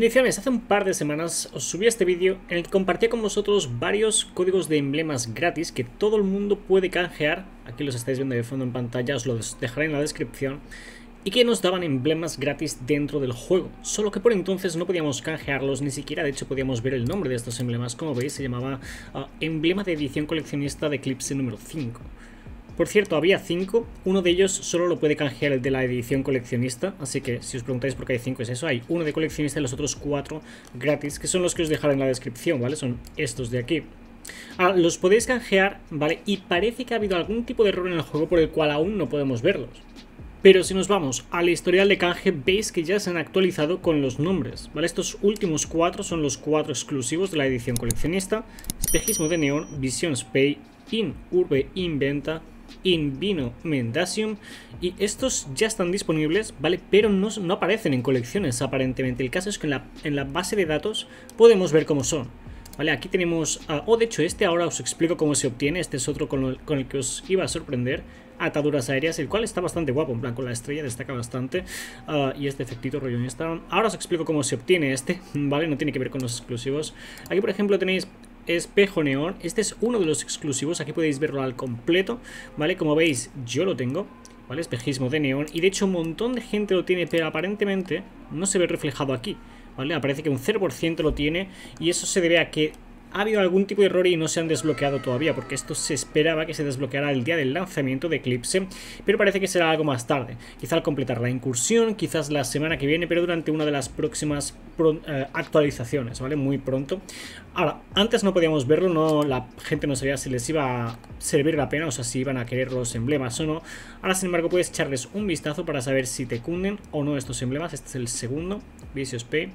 Bendiciones, hace un par de semanas os subí este vídeo en el que compartía con vosotros varios códigos de emblemas gratis que todo el mundo puede canjear. Aquí los estáis viendo de fondo en pantalla, os los dejaré en la descripción. Y que nos daban emblemas gratis dentro del juego, solo que por entonces no podíamos canjearlos, ni siquiera de hecho podíamos ver el nombre de estos emblemas. Como veis se llamaba emblema de edición coleccionista de Eclipse número 5. Por cierto, había 5, uno de ellos solo lo puede canjear el de la edición coleccionista, así que si os preguntáis por qué hay 5 es eso, hay uno de coleccionista y los otros 4 gratis, que son los que os dejaré en la descripción, ¿vale? Son estos de aquí. Ahora, los podéis canjear, ¿vale? Y parece que ha habido algún tipo de error en el juego por el cual aún no podemos verlos. Pero si nos vamos al historial de canje, veis que ya se han actualizado con los nombres, ¿vale? Estos últimos 4 son los 4 exclusivos de la edición coleccionista: Espejismo de Neón, Vision Spay, In Urbe Inventa, In Vino Mendasium, y estos ya están disponibles, ¿vale? Pero no aparecen en colecciones aparentemente. El caso es que en la base de datos podemos ver cómo son, ¿vale? Aquí tenemos, de hecho este ahora os explico cómo se obtiene. Este es otro con el que os iba a sorprender: ataduras aéreas, el cual está bastante guapo, en plan con la estrella destaca bastante, y este efectito rollo Instagram. Ahora os explico cómo se obtiene este, ¿vale? No tiene que ver con los exclusivos. Aquí por ejemplo tenéis espejo neón, este es uno de los exclusivos, aquí podéis verlo al completo, ¿vale? Como veis yo lo tengo, ¿vale? Espejismo de neón, y de hecho un montón de gente lo tiene, pero aparentemente no se ve reflejado aquí, ¿vale? Aparece que un 0% lo tiene, y eso se debe a que ha habido algún tipo de error y no se han desbloqueado todavía, porque esto se esperaba que se desbloqueara el día del lanzamiento de Eclipse, pero parece que será algo más tarde, quizá al completar la incursión, quizás la semana que viene, pero durante una de las próximas actualizaciones, ¿vale? Muy pronto. Ahora, antes no podíamos verlo, la gente no sabía si les iba a servir la pena, o sea, si iban a querer los emblemas o no. Ahora, sin embargo, puedes echarles un vistazo para saber si te cunden o no estos emblemas. Este es el segundo, Vicious Pay.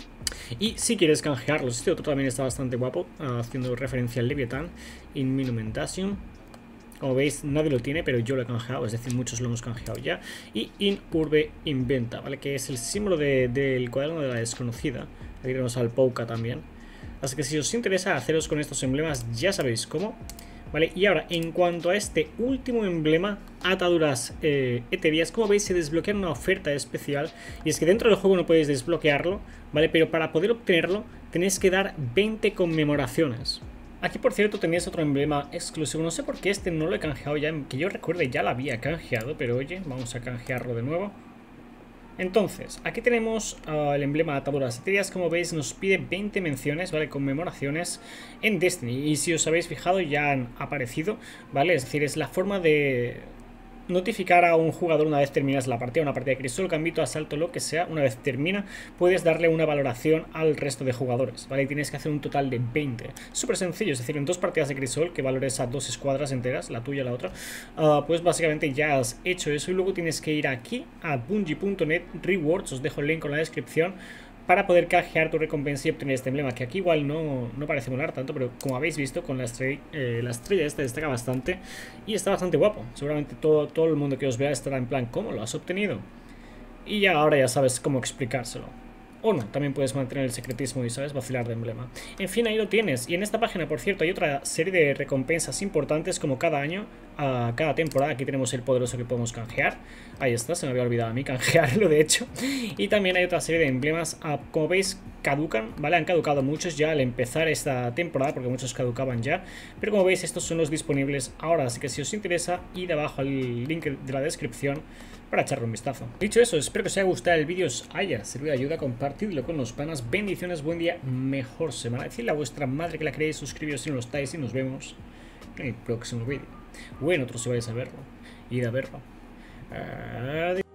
Y si quieres canjearlos, este otro también está bastante guapo, haciendo referencia al Leviathan, In Minumentacium. Como veis, nadie lo tiene, pero yo lo he canjeado, es decir, muchos lo hemos canjeado ya. Y In Urbe Inventa, ¿vale? Que es el símbolo del cuaderno de la desconocida. Aquí tenemos al Pouka también. Así que si os interesa haceros con estos emblemas, ya sabéis cómo, ¿vale? Y ahora, en cuanto a este último emblema, ataduras etéreas, como veis se desbloquea una oferta especial, y es que dentro del juego no podéis desbloquearlo, ¿vale? Pero para poder obtenerlo tenéis que dar 20 conmemoraciones. Aquí por cierto tenéis otro emblema exclusivo, no sé por qué este no lo he canjeado ya, que yo recuerde ya lo había canjeado, pero oye, vamos a canjearlo de nuevo. Entonces, aquí tenemos el emblema de ataduras etéreas. Como veis nos pide 20 menciones, ¿vale? Conmemoraciones en Destiny, y si os habéis fijado ya han aparecido, ¿vale? Es decir, es la forma de notificar a un jugador una vez terminas la partida, una partida de crisol, gambito, asalto, lo que sea. Una vez termina puedes darle una valoración al resto de jugadores, ¿vale? Y tienes que hacer un total de 20. Súper sencillo, es decir, en 2 partidas de crisol que valores a 2 escuadras enteras, la tuya y la otra, pues básicamente ya has hecho eso, y luego tienes que ir aquí a bungie.net rewards, os dejo el link en la descripción, para poder canjear tu recompensa y obtener este emblema, que aquí igual no parece molar tanto, pero como habéis visto con la estrella esta destaca bastante y está bastante guapo. Seguramente todo el mundo que os vea estará en plan, ¿cómo lo has obtenido? Y ya ahora ya sabes cómo explicárselo. O no, también puedes mantener el secretismo y, ¿sabes?, vacilar de emblema. En fin, ahí lo tienes. Y en esta página, por cierto, hay otra serie de recompensas importantes como cada año, cada temporada. Aquí tenemos el poderoso que podemos canjear. Ahí está, se me había olvidado a mí canjearlo, de hecho. Y también hay otra serie de emblemas, como veis, caducan, ¿vale? Han caducado muchos ya al empezar esta temporada, porque muchos caducaban ya. Pero como veis, estos son los disponibles ahora. Así que si os interesa, id abajo al link de la descripción para echarle un vistazo. Dicho eso, espero que os haya gustado el vídeo, os haya servido de ayuda, compartidlo con los panas. Bendiciones, buen día, mejor semana. Decidle a vuestra madre que la queréis, suscribiros si no lo estáis, y nos vemos en el próximo vídeo. O en otro si vais a verlo. Id a verlo. Adiós.